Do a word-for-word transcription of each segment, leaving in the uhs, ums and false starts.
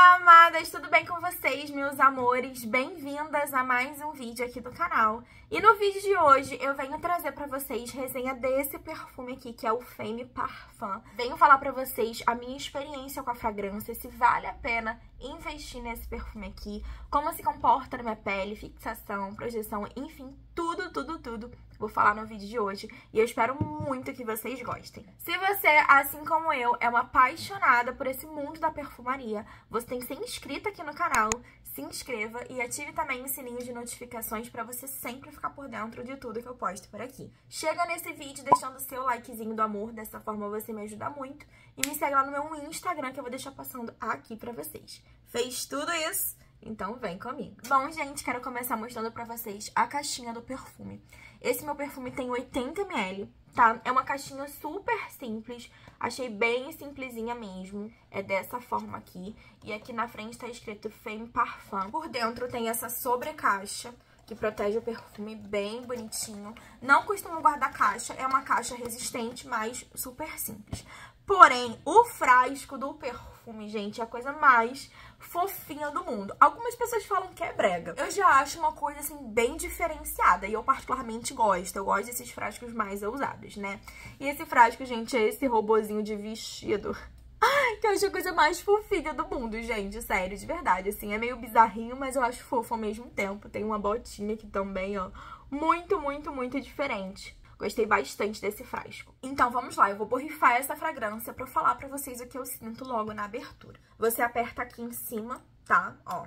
Olá, amadas! Tudo bem com vocês, meus amores? Bem-vindas a mais um vídeo aqui do canal. E no vídeo de hoje eu venho trazer pra vocês resenha desse perfume aqui, que é o Femme Parfum. Venho falar pra vocês a minha experiência com a fragrância, se vale a pena investir nesse perfume aqui, como se comporta na minha pele, fixação, projeção, enfim, tudo, tudo, tudo. Vou falar no vídeo de hoje e eu espero muito que vocês gostem. Se você, assim como eu, é uma apaixonada por esse mundo da perfumaria, você tem que ser inscrita aqui no canal, se inscreva e ative também o sininho de notificações para você sempre ficar por dentro de tudo que eu posto por aqui. Chega nesse vídeo deixando o seu likezinho do amor, dessa forma você me ajuda muito. E me segue lá no meu Instagram que eu vou deixar passando aqui pra vocês. Fez tudo isso? Então vem comigo. Bom, gente, quero começar mostrando pra vocês a caixinha do perfume. Esse meu perfume tem oitenta mililitros, tá? É uma caixinha super simples, achei bem simplesinha mesmo. É dessa forma aqui. E aqui na frente tá escrito Femme Parfum. Por dentro tem essa sobrecaixa, que protege o perfume bem bonitinho. Não costumo guardar caixa, é uma caixa resistente, mas super simples. Porém, o frasco do perfume, gente, é a coisa mais fofinha do mundo. Algumas pessoas falam que é brega. Eu já acho uma coisa, assim, bem diferenciada. E eu particularmente gosto. Eu gosto desses frascos mais ousados, né? E esse frasco, gente, é esse robozinho de vestido. Que eu acho a coisa mais fofinha do mundo, gente. Sério, de verdade. Assim, é meio bizarrinho, mas eu acho fofo ao mesmo tempo. Tem uma botinha aqui também, ó. Muito, muito, muito diferente. Gostei bastante desse frasco. Então, vamos lá. Eu vou borrifar essa fragrância pra eu falar pra vocês o que eu sinto logo na abertura. Você aperta aqui em cima, tá? Ó.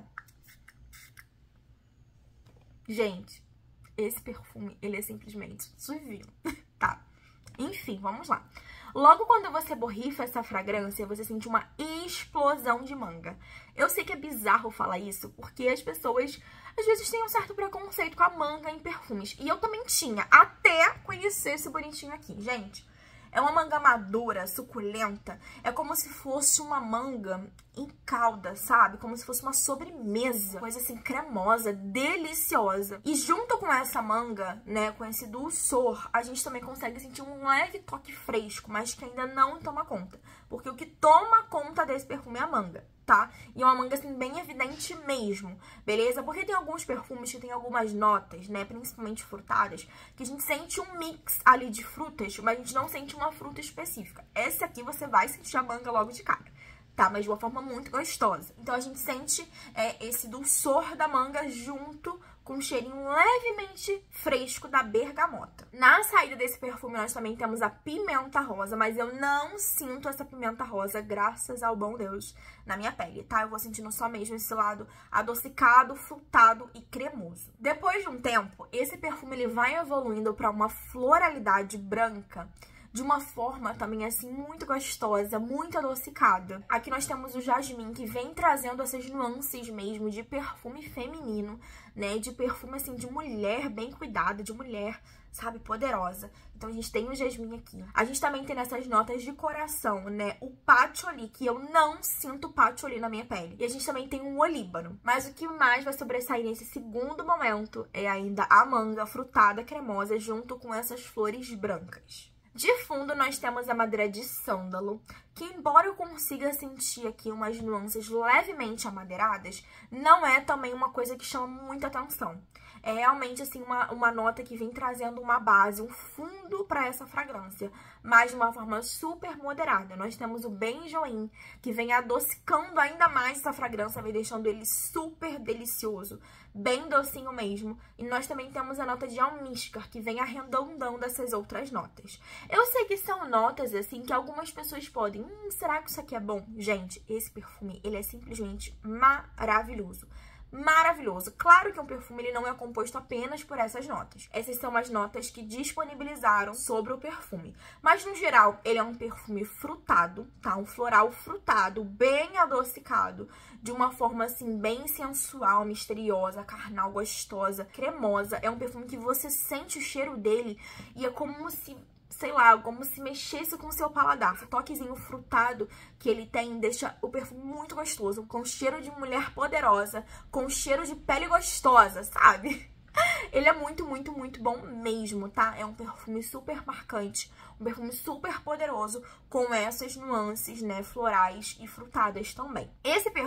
Gente, esse perfume, ele é simplesmente divino, tá? Enfim, vamos lá. Logo quando você borrifa essa fragrância, você sente uma explosão de manga. Eu sei que é bizarro falar isso, porque as pessoas às vezes têm um certo preconceito com a manga em perfumes. E eu também tinha, até conhecer esse bonitinho aqui. Gente, é uma manga madura, suculenta. É como se fosse uma manga em calda, sabe? Como se fosse uma sobremesa. Coisa assim, cremosa, deliciosa. E junto com essa manga, né, com esse dulçor, a gente também consegue sentir um leve toque fresco, mas que ainda não toma conta. Porque o que toma conta desse perfume é a manga, tá? E é uma manga, assim, bem evidente mesmo, beleza? Porque tem alguns perfumes que tem algumas notas, né, principalmente frutadas, que a gente sente um mix ali de frutas, mas a gente não sente uma fruta específica. Esse aqui você vai sentir a manga logo de cara, tá? Mas de uma forma muito gostosa. Então a gente sente é, esse dulçor da manga junto com um cheirinho levemente fresco da bergamota. Na saída desse perfume nós também temos a pimenta rosa, mas eu não sinto essa pimenta rosa, graças ao bom Deus, na minha pele, tá? Eu vou sentindo só mesmo esse lado adocicado, frutado e cremoso. Depois de um tempo, esse perfume ele vai evoluindo para uma floralidade branca, de uma forma também, assim, muito gostosa, muito adocicada. Aqui nós temos o jasmim, que vem trazendo essas nuances mesmo de perfume feminino, né? De perfume, assim, de mulher bem cuidada, de mulher, sabe, poderosa. Então a gente tem o jasmim aqui. A gente também tem nessas notas de coração, né? O patchouli, que eu não sinto patchouli na minha pele. E a gente também tem um olíbano. Mas o que mais vai sobressair nesse segundo momento é ainda a manga frutada, cremosa, junto com essas flores brancas. De fundo, nós temos a madeira de sândalo, que embora eu consiga sentir aqui umas nuances levemente amadeiradas, não é também uma coisa que chama muita atenção. É realmente, assim, uma, uma nota que vem trazendo uma base, um fundo para essa fragrância, mas de uma forma super moderada. Nós temos o benjoim, que vem adocicando ainda mais essa fragrância, vem deixando ele super delicioso, bem docinho mesmo. E nós também temos a nota de almíscar, que vem arredondando essas outras notas. Eu sei que são notas, assim, que algumas pessoas podem... Hum, será que isso aqui é bom? Gente, esse perfume, ele é simplesmente maravilhoso. Maravilhoso. Claro que um perfume ele não é composto apenas por essas notas. Essas são as notas que disponibilizaram sobre o perfume. Mas, no geral, ele é um perfume frutado, tá? Um floral frutado, bem adocicado, de uma forma, assim, bem sensual, misteriosa, carnal, gostosa, cremosa. É um perfume que você sente o cheiro dele e é como se... sei lá, como se mexesse com o seu paladar. O toquezinho frutado que ele tem deixa o perfume muito gostoso, com cheiro de mulher poderosa, com cheiro de pele gostosa, sabe? Ele é muito, muito, muito bom mesmo, tá? É um perfume super marcante, um perfume super poderoso, com essas nuances, né, florais e frutadas também. Esse perfume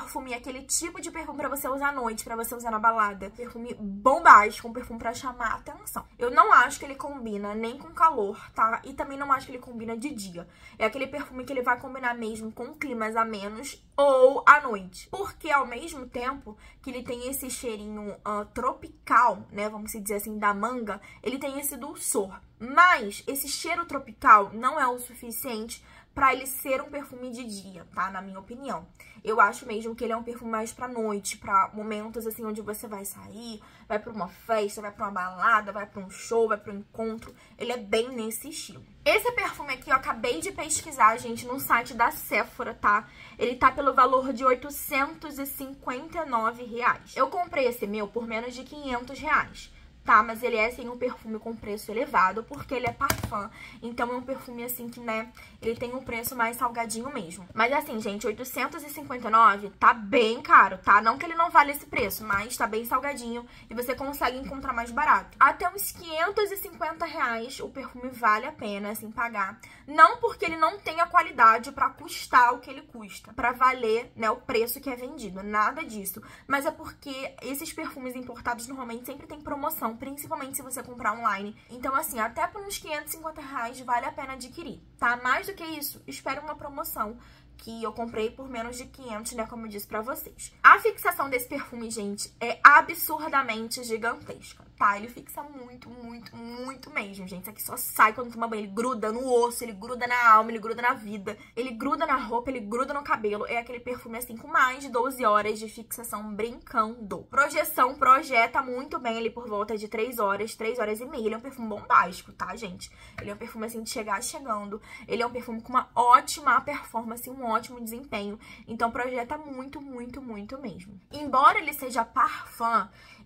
perfume é aquele tipo de perfume pra você usar à noite, pra você usar na balada. Perfume bombástico, um perfume pra chamar a atenção. Eu não acho que ele combina nem com calor, tá? E também não acho que ele combina de dia. É aquele perfume que ele vai combinar mesmo com climas amenos ou à noite. Porque ao mesmo tempo que ele tem esse cheirinho uh, tropical, né? Vamos dizer assim, da manga, ele tem esse dulçor. Mas esse cheiro tropical não é o suficiente pra ele ser um perfume de dia, tá? Na minha opinião. Eu acho mesmo que ele é um perfume mais pra noite, pra momentos assim onde você vai sair, vai pra uma festa, vai pra uma balada, vai pra um show, vai pra um encontro. Ele é bem nesse estilo. Esse perfume aqui eu acabei de pesquisar, gente, no site da Sephora, tá? Ele tá pelo valor de oitocentos e cinquenta e nove reais. Eu comprei esse meu por menos de quinhentos reais. Tá, mas ele é, assim, um perfume com preço elevado, porque ele é parfum. Então, é um perfume, assim, que, né, ele tem um preço mais salgadinho mesmo. Mas, assim, gente, oitocentos e cinquenta e nove tá bem caro, tá? Não que ele não vale esse preço, mas tá bem salgadinho e você consegue encontrar mais barato. Até uns quinhentos e cinquenta reais o perfume vale a pena, assim, pagar. Não porque ele não tenha qualidade pra custar o que ele custa, pra valer, né, o preço que é vendido. Nada disso. Mas é porque esses perfumes importados normalmente sempre tem promoção, principalmente se você comprar online. Então, assim, até por uns quinhentos e cinquenta reais vale a pena adquirir, tá? Mais do que isso, espere uma promoção que eu comprei por menos de quinhentos, né, como eu disse pra vocês. A fixação desse perfume, gente, é absurdamente gigantesca, tá? Ele fixa muito, muito, muito mesmo, gente. Isso aqui só sai quando toma banho. Ele gruda no osso, ele gruda na alma, ele gruda na vida, ele gruda na roupa, ele gruda no cabelo. É aquele perfume, assim, com mais de doze horas de fixação brincando. Projeção projeta muito bem ali por volta de três horas, três horas e meia. Ele é um perfume bombástico, tá, gente? Ele é um perfume, assim, de chegar chegando. Ele é um perfume com uma ótima performance, um ótimo desempenho. Então, projeta muito, muito, muito mesmo. Embora ele seja parfum,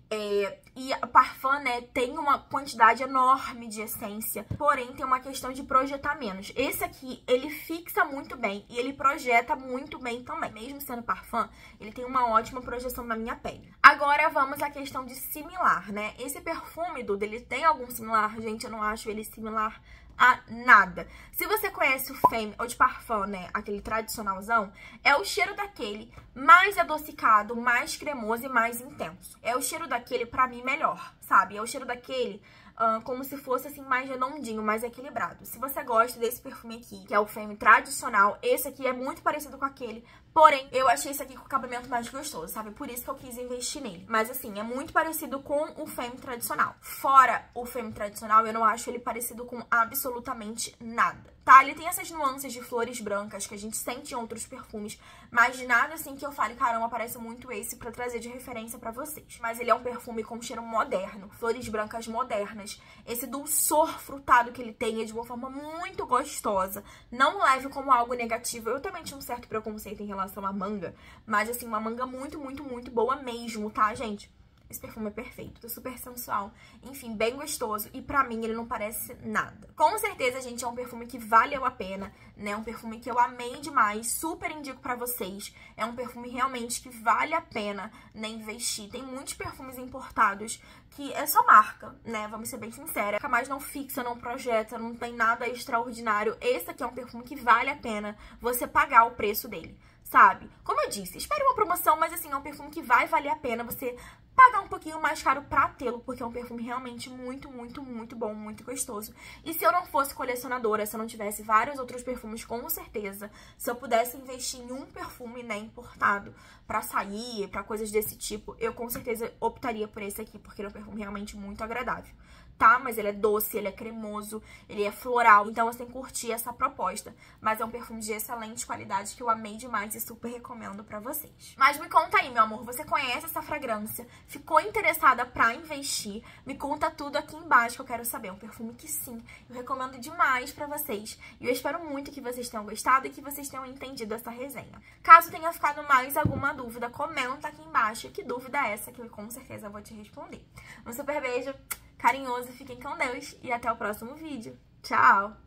É, e a parfum, né, tem uma quantidade enorme de essência, porém tem uma questão de projetar menos. Esse aqui, ele fixa muito bem e ele projeta muito bem também. Mesmo sendo parfum, ele tem uma ótima projeção na minha pele. Agora vamos à questão de similar, né? Esse perfume, Duda, ele tem algum similar? Gente, eu não acho ele similar a nada. Se você conhece o Femme ou de parfum, né, aquele tradicionalzão, é o cheiro daquele mais adocicado, mais cremoso e mais intenso. É o cheiro daquele, pra mim, melhor, sabe? É o cheiro daquele Uh, como se fosse, assim, mais redondinho, mais equilibrado. Se você gosta desse perfume aqui, que é o Femme tradicional, esse aqui é muito parecido com aquele, porém, eu achei esse aqui com o acabamento mais gostoso, sabe? Por isso que eu quis investir nele. Mas, assim, é muito parecido com o Femme tradicional. Fora o Femme tradicional, eu não acho ele parecido com absolutamente nada. Tá, ele tem essas nuances de flores brancas que a gente sente em outros perfumes, mas nada assim que eu fale, caramba, parece muito esse pra trazer de referência pra vocês. Mas ele é um perfume com cheiro moderno, flores brancas modernas. Esse dulçor frutado que ele tem é de uma forma muito gostosa. Não leve como algo negativo. Eu também tinha um certo preconceito em relação à manga, mas assim, uma manga muito, muito, muito boa mesmo, tá, gente? Esse perfume é perfeito, super sensual, enfim, bem gostoso. E pra mim ele não parece nada. Com certeza, gente, é um perfume que valeu a pena, né? Um perfume que eu amei demais, super indico pra vocês. É um perfume realmente que vale a pena, né, investir. Tem muitos perfumes importados que é só marca, né? Vamos ser bem sinceros. Nunca mais não fixa, não projeta, não tem nada extraordinário. Esse aqui é um perfume que vale a pena você pagar o preço dele, sabe? Como eu disse, espere uma promoção, mas assim, é um perfume que vai valer a pena você pagar um pouquinho mais caro pra tê-lo, porque é um perfume realmente muito, muito, muito bom, muito gostoso. E se eu não fosse colecionadora, se eu não tivesse vários outros perfumes, com certeza, se eu pudesse investir em um perfume, né, importado pra sair, pra coisas desse tipo, eu com certeza optaria por esse aqui, porque ele é um perfume realmente muito agradável, tá? Mas ele é doce, ele é cremoso, ele é floral, então você tem que curtir essa proposta. Mas é um perfume de excelente qualidade que eu amei demais e super recomendo pra vocês. Mas me conta aí, meu amor, você conhece essa fragrância? Ficou interessada pra investir? Me conta tudo aqui embaixo que eu quero saber. É um perfume que sim, eu recomendo demais pra vocês. E eu espero muito que vocês tenham gostado e que vocês tenham entendido essa resenha. Caso tenha ficado mais alguma dúvida, comenta aqui embaixo que dúvida é essa que eu com certeza vou te responder. Um super beijo carinhoso, fiquem com Deus e até o próximo vídeo. Tchau!